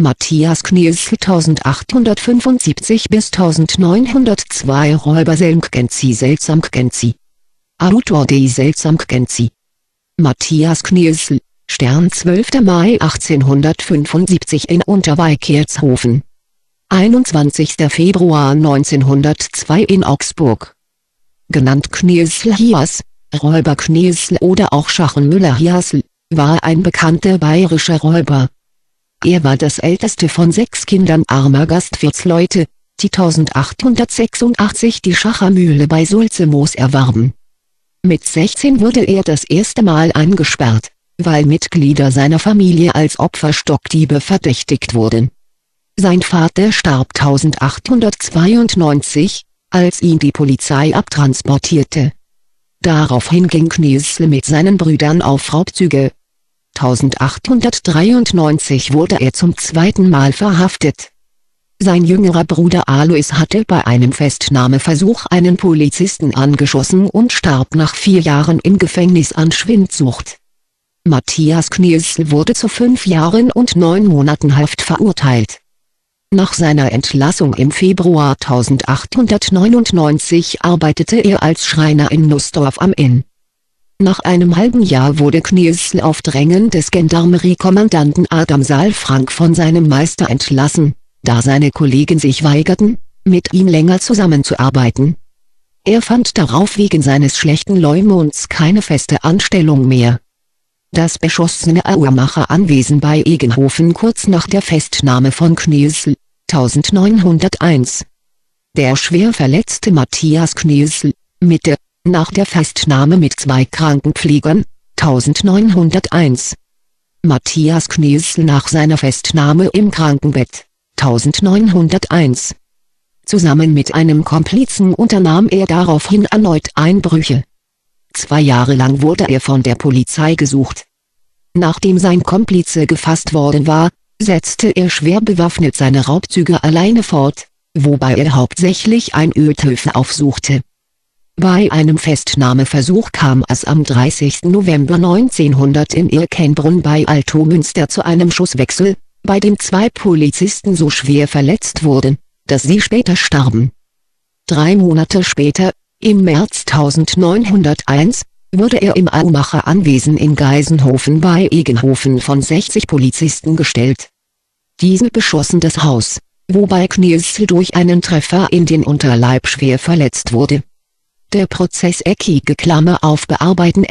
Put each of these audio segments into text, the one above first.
Matthias Kniesel 1875 bis 1902 Räuber Selmgenzi Autor die Selmgenzi. Matthias Kniesel, Stern 12. Mai 1875 in Unterweikershofen. 21. Februar 1902 in Augsburg. Genannt Kniesel Hias, Räuber Kniesel oder auch Schachenmüller Hiasl, war ein bekannter bayerischer Räuber. Er war das älteste von 6 Kindern armer Gastwirtsleute, die 1886 die Schachermühle bei Sulzemoos erwarben. Mit 16 wurde er das erste Mal eingesperrt, weil Mitglieder seiner Familie als Opferstockdiebe verdächtigt wurden. Sein Vater starb 1892, als ihn die Polizei abtransportierte. Daraufhin ging Kniesel mit seinen Brüdern auf Raubzüge. 1893 wurde er zum zweiten Mal verhaftet. Sein jüngerer Bruder Alois hatte bei einem Festnahmeversuch einen Polizisten angeschossen und starb nach 4 Jahren im Gefängnis an Schwindsucht. Matthias Kniesel wurde zu 5 Jahren und 9 Monaten Haft verurteilt. Nach seiner Entlassung im Februar 1899 arbeitete er als Schreiner in Nussdorf am Inn. Nach einem halben Jahr wurde Kniesel auf Drängen des Gendarmeriekommandanten Adam Saalfrank von seinem Meister entlassen, da seine Kollegen sich weigerten, mit ihm länger zusammenzuarbeiten. Er fand darauf wegen seines schlechten Leumunds keine feste Anstellung mehr. Das beschossene Auermacher Anwesen bei Egenhofen kurz nach der Festnahme von Kniesel, 1901. Der schwer verletzte Matthias Kniesel, nach der Festnahme mit 2 Krankenpflegern, 1901. Matthias Kniesel nach seiner Festnahme im Krankenbett, 1901. Zusammen mit einem Komplizen unternahm er daraufhin erneut Einbrüche. 2 Jahre lang wurde er von der Polizei gesucht. Nachdem sein Komplize gefasst worden war, setzte er schwer bewaffnet seine Raubzüge alleine fort, wobei er hauptsächlich Einödhöfe aufsuchte. Bei einem Festnahmeversuch kam es am 30. November 1900 in Irkenbrunn bei Altomünster zu einem Schusswechsel, bei dem 2 Polizisten so schwer verletzt wurden, dass sie später starben. 3 Monate später, im März 1901, wurde er im Auermacher Anwesen in Geisenhofen bei Egenhofen von 60 Polizisten gestellt. Diese beschossen das Haus, wobei Kniesel durch einen Treffer in den Unterleib schwer verletzt wurde. Der Prozess bearbeiten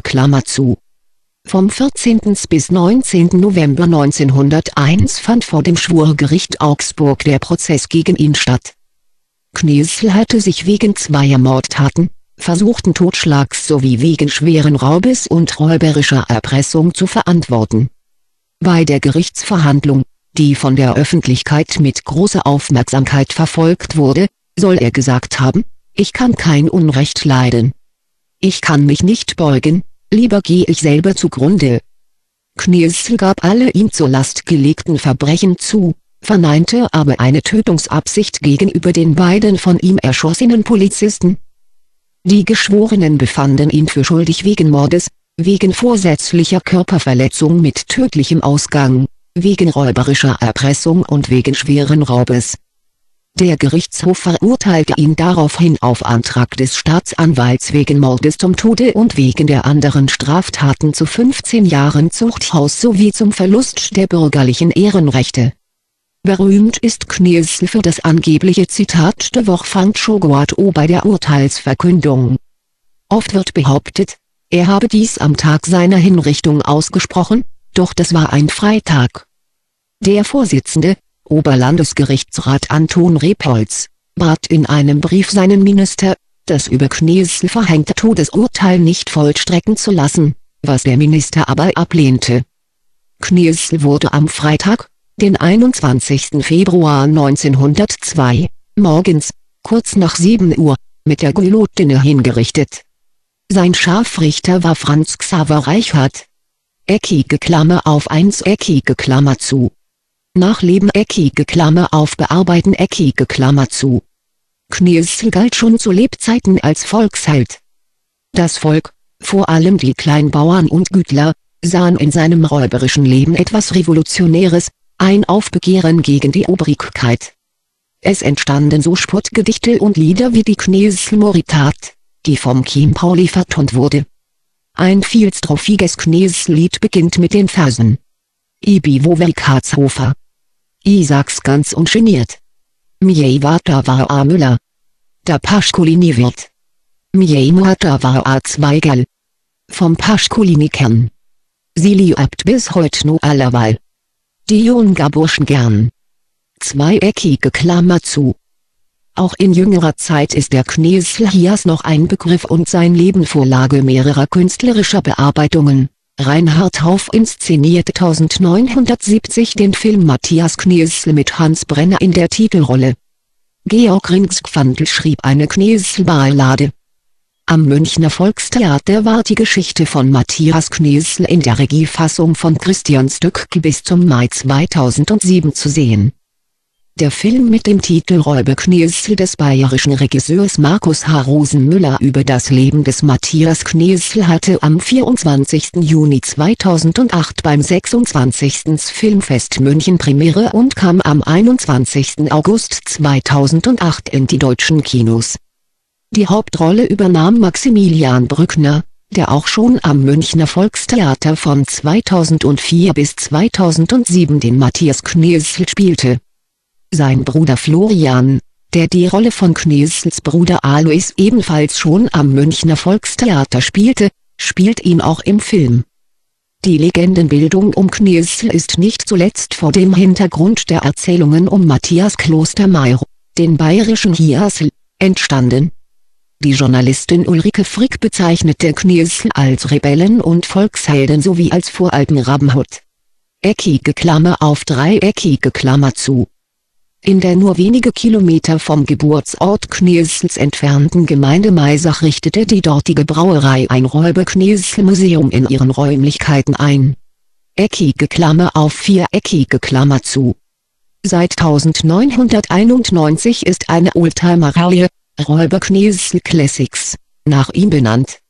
Vom 14. bis 19. November 1901 fand vor dem Schwurgericht Augsburg der Prozess gegen ihn statt. Kniesel hatte sich wegen 2 Mordtaten, versuchten Totschlags sowie wegen schweren Raubes und räuberischer Erpressung zu verantworten. Bei der Gerichtsverhandlung, die von der Öffentlichkeit mit großer Aufmerksamkeit verfolgt wurde, soll er gesagt haben: Ich kann kein Unrecht leiden. Ich kann mich nicht beugen, lieber gehe ich selber zugrunde. Kniesel gab alle ihm zur Last gelegten Verbrechen zu, verneinte aber eine Tötungsabsicht gegenüber den beiden von ihm erschossenen Polizisten. Die Geschworenen befanden ihn für schuldig wegen Mordes, wegen vorsätzlicher Körperverletzung mit tödlichem Ausgang, wegen räuberischer Erpressung und wegen schweren Raubes. Der Gerichtshof verurteilte ihn daraufhin auf Antrag des Staatsanwalts wegen Mordes zum Tode und wegen der anderen Straftaten zu 15 Jahren Zuchthaus sowie zum Verlust der bürgerlichen Ehrenrechte. Berühmt ist Kniesel für das angebliche Zitat de Vorfang Chogoat bei der Urteilsverkündung. Oft wird behauptet, er habe dies am Tag seiner Hinrichtung ausgesprochen, doch das war ein Freitag. Der Vorsitzende, Oberlandesgerichtsrat Anton Rebholz, bat in einem Brief seinen Minister, das über Kniesel verhängte Todesurteil nicht vollstrecken zu lassen, was der Minister aber ablehnte. Kniesel wurde am Freitag, den 21. Februar 1902, morgens, kurz nach 7 Uhr, mit der Guillotine hingerichtet. Sein Scharfrichter war Franz Xaver Reichhardt. Nachleben bearbeiten Kniesel galt schon zu Lebzeiten als Volksheld. Das Volk, vor allem die Kleinbauern und Gütler, sahen in seinem räuberischen Leben etwas Revolutionäres, ein Aufbegehren gegen die Obrigkeit. Es entstanden so Spottgedichte und Lieder wie die Kneselmoritat, die vom Chiempauli vertont wurde. Ein vielstrophiges Knesellied beginnt mit den Versen: Ibi Wowelkatzhofer, Isaacs ganz ungeniert, Miej Wata war a Müller, da Paschkulini wird, Miej Muata war a Zweigel, vom Paschkulini-Kern. Sie liebt bis heut no allerweil die Junga Burschen gern. Zweieckige Klammer zu. Auch in jüngerer Zeit ist der Knesel-Hias noch ein Begriff und sein Leben Vorlage mehrerer künstlerischer Bearbeitungen. Reinhard Hauff inszenierte 1970 den Film Matthias Knesel mit Hans Brenner in der Titelrolle. Georg Ringsgfandl schrieb eine Knesel-Ballade. Am Münchner Volkstheater war die Geschichte von Matthias Knesel in der Regiefassung von Christian Stückl bis zum Mai 2007 zu sehen. Der Film mit dem Titel Räuber Knesel des bayerischen Regisseurs Markus H. Rosenmüller über das Leben des Matthias Knesel hatte am 24. Juni 2008 beim 26. Filmfest München Premiere und kam am 21. August 2008 in die deutschen Kinos. Die Hauptrolle übernahm Maximilian Brückner, der auch schon am Münchner Volkstheater von 2004 bis 2007 den Matthias Knesel spielte. Sein Bruder Florian, der die Rolle von Knesels Bruder Alois ebenfalls schon am Münchner Volkstheater spielte, spielt ihn auch im Film. Die Legendenbildung um Knesel ist nicht zuletzt vor dem Hintergrund der Erzählungen um Matthias Klostermaier, den bayerischen Hiasl, entstanden. Die Journalistin Ulrike Frick bezeichnete Knesel als Rebellen und Volkshelden sowie als voralten Rabenhut. Eckige Klammer auf dreieckige Klammer zu. In der nur wenige Kilometer vom Geburtsort Knesels entfernten Gemeinde Maisach richtete die dortige Brauerei ein Räuber-Knesel-Museum in ihren Räumlichkeiten ein. Eckige Klammer auf viereckige Klammer zu. Seit 1991 ist eine Oldtimer-Reihe, Räuber Knesel Classics, nach ihm benannt.